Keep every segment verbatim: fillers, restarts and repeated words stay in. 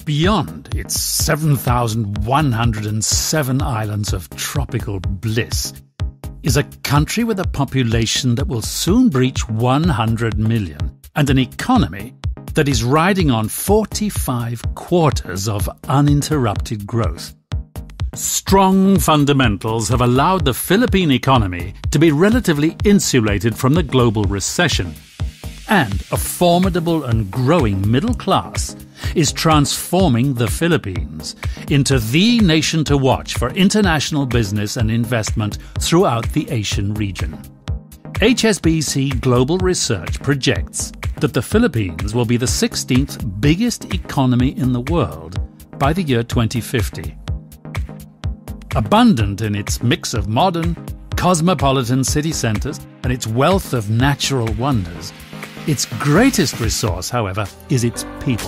Beyond its seven thousand one hundred seven islands of tropical bliss is a country with a population that will soon breach one hundred million and an economy that is riding on forty-five quarters of uninterrupted growth. Strong fundamentals have allowed the Philippine economy to be relatively insulated from the global recession, and a formidable and growing middle class is transforming the Philippines into the nation to watch for international business and investment throughout the Asian region. H S B C Global Research projects that the Philippines will be the sixteenth biggest economy in the world by the year twenty fifty. Abundant in its mix of modern, cosmopolitan city centres and its wealth of natural wonders, its greatest resource, however, is its people.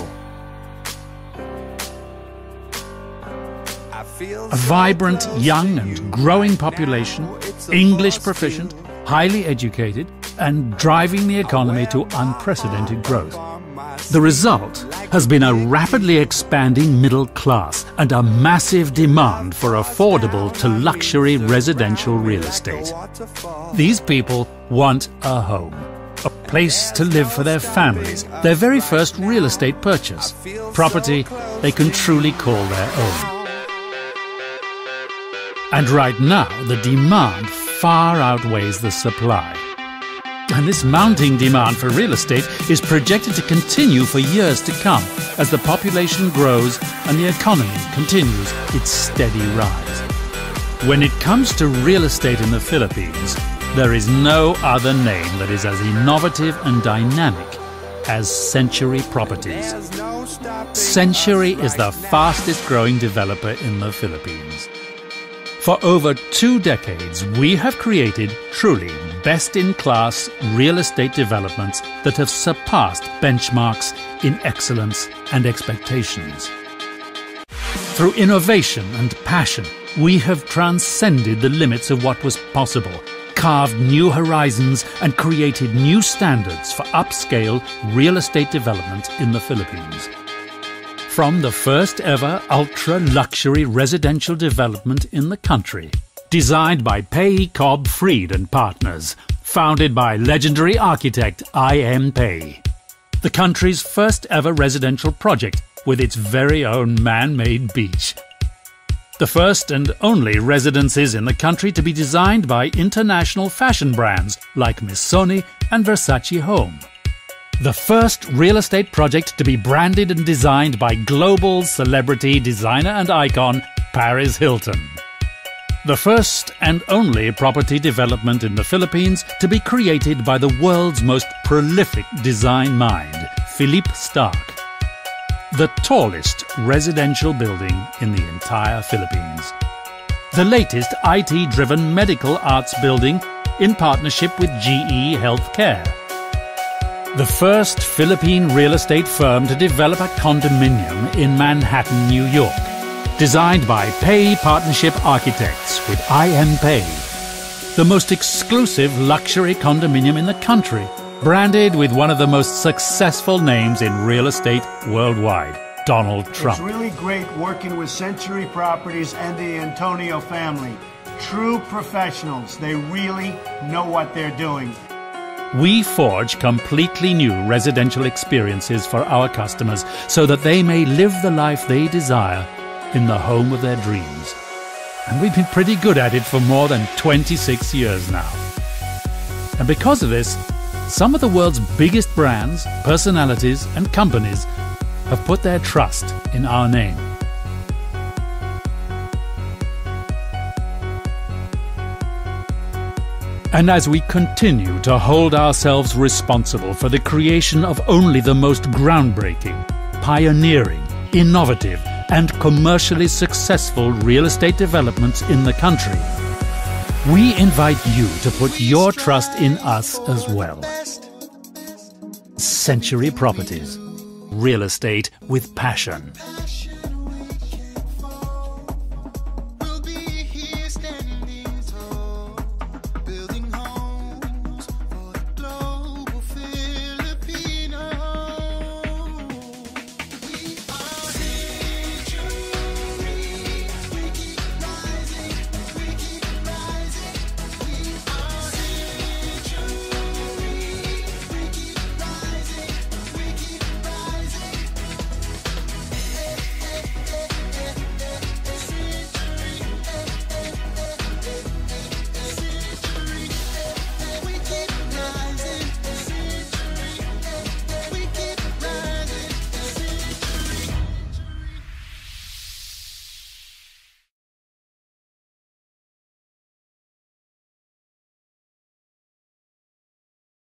A vibrant, young and growing population, English proficient, highly educated, and driving the economy to unprecedented growth. The result has been a rapidly expanding middle class and a massive demand for affordable to luxury residential real estate. These people want a home, a place to live for their families, their very first real estate purchase, property they can truly call their own. And right now, the demand far outweighs the supply. And this mounting demand for real estate is projected to continue for years to come as the population grows and the economy continues its steady rise. When it comes to real estate in the Philippines, there is no other name that is as innovative and dynamic as Century Properties. Century is the fastest growing developer in the Philippines. For over two decades, we have created truly best-in-class real estate developments that have surpassed benchmarks in excellence and expectations. Through innovation and passion, we have transcended the limits of what was possible, carved new horizons, and created new standards for upscale real estate development in the Philippines. From the first ever ultra-luxury residential development in the country, designed by Pei Cobb Freed and Partners, founded by legendary architect I M Pei. The country's first ever residential project with its very own man-made beach. The first and only residences in the country to be designed by international fashion brands like Missoni and Versace Home. The first real estate project to be branded and designed by global celebrity designer and icon Paris Hilton. The first and only property development in the Philippines to be created by the world's most prolific design mind, Philippe Starck. The tallest residential building in the entire Philippines. The latest I T-driven medical arts building in partnership with G E Healthcare. The first Philippine real estate firm to develop a condominium in Manhattan, New York, designed by Pei Partnership Architects with I M Pei. The most exclusive luxury condominium in the country, branded with one of the most successful names in real estate worldwide, Donald Trump. It's really great working with Century Properties and the Antonio family. True professionals. They really know what they're doing. We forge completely new residential experiences for our customers so that they may live the life they desire in the home of their dreams. And we've been pretty good at it for more than twenty-six years now. And because of this, some of the world's biggest brands, personalities, and companies have put their trust in our name. And as we continue to hold ourselves responsible for the creation of only the most groundbreaking, pioneering, innovative, and commercially successful real estate developments in the country, we invite you to put your trust in us as well. Century Properties. Real estate with passion.